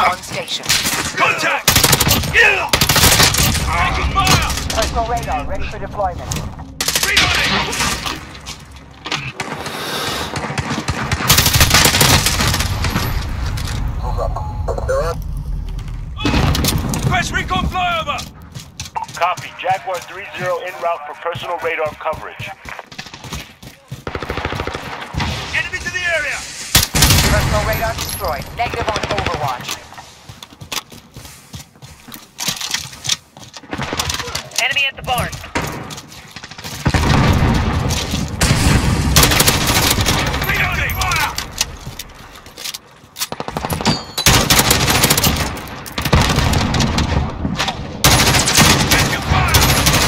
on station. Contact! Taking fire! Personal radar ready for deployment. Reloading! Request recon flyover! Copy. Jaguar 3-0 en route for personal radar coverage. Enemy to the area! Personal radar destroyed. Negative on Overwatch. Enemy at the barn. Reloading! Fire! Taking fire!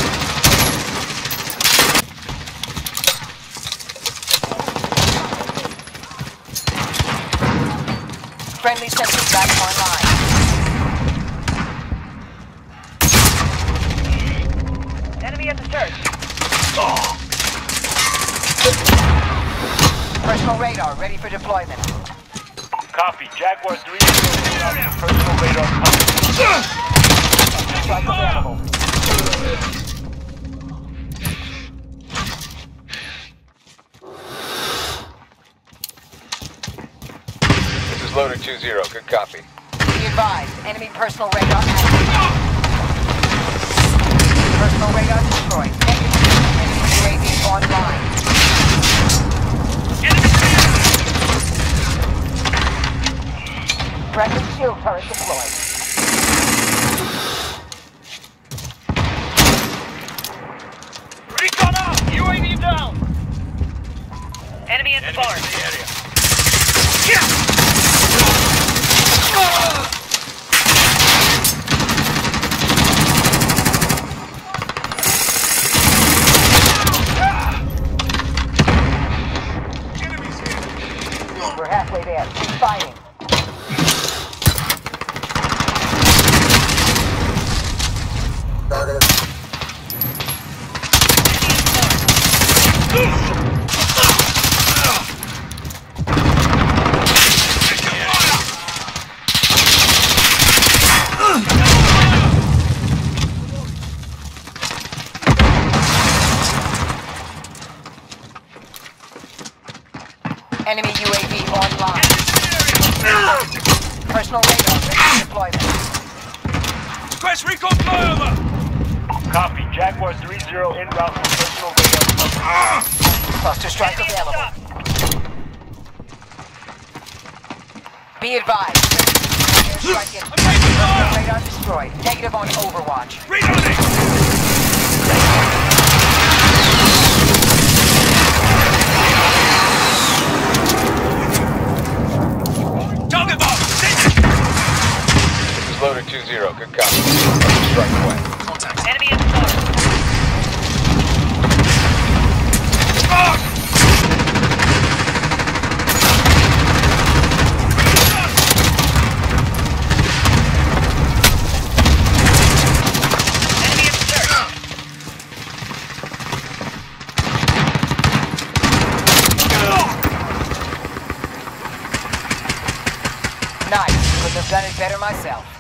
Friendly sensors back online. Enemy at the church. Personal radar ready for deployment. Copy. Jaguar 3-0 en route for personal radar coverage. Strike available. This is Loader 2-0. Good copy. Be advised, enemy personal radar active. Personal radar destroyed. Negative. Enemy UAV online. Enemy to the area! Friendly shield turret deployed. Recon up! UAV down! Enemy at the Enemy barn. to the area! Enemies here! We're halfway there. Keep fighting. Enemy UAV online. Personal radar ready for deployment. Request recon flyover! Copy. Jaguar 3-0 en route for personal radar coverage. Cluster strike available. Be advised. Airstrike in. Personal radar destroyed. Negative on Overwatch. Reloading! Target bomb! Send it! This is Loader 2-0. Good copy. Strike away. Enemy at the barn. Fuck! Enemy at the church. Nice. Couldn't have done it better myself.